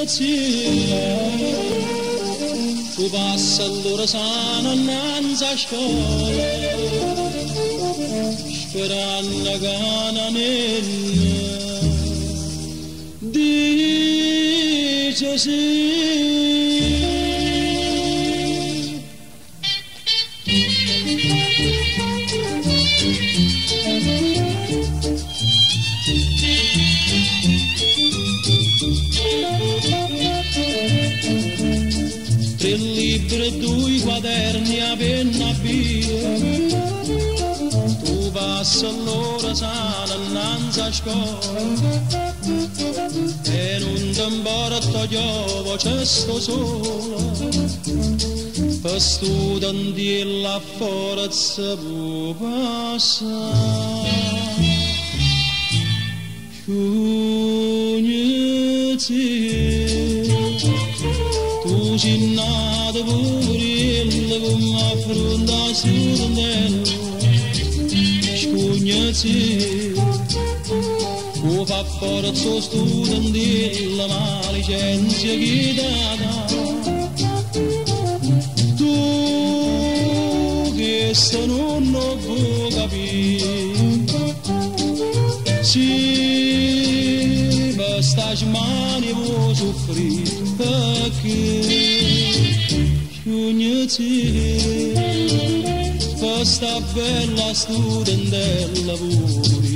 tu passa l'ora sana innanzi a scuola, sperando che non dice sì. Tre libri e due quaderni a penna via, tu passi l'ora sana innanzi a scuola e non ti importa io c'è sto sola per studenti la forza può passare. Tu sei nato purilla come affronta studentella, scugnati, tu fa forza studentella ma licenzia chi dà. Tu che se non può capire, sì, basta mani può soffrire perché scugnati, questa bella studentella pure.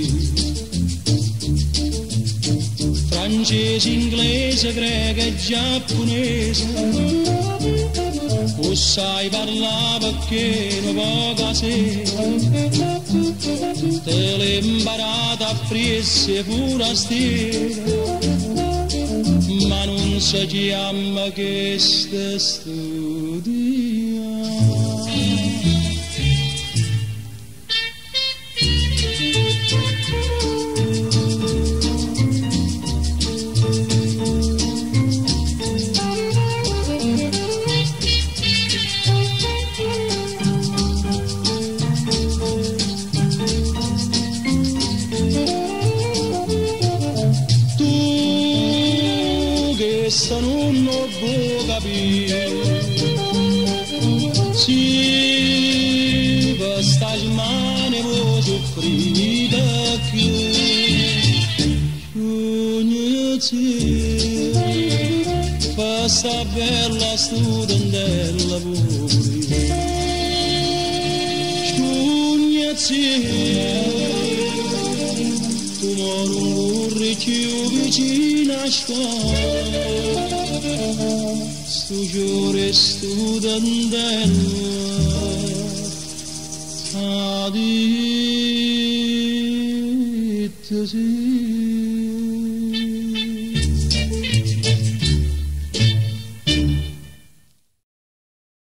Francese, inglese, greca e giapponese, tu sai parlare perché non poca sera, te l'hai imparata a presse pure a stera, ma non si chiama che sta studiando. Questa non può capire, sì, questa mani può soffrire perché scugnati, questa bella studentella pure, scugnati. Tu non corri più vicino a scuola, stu giure studentella, a dite sì.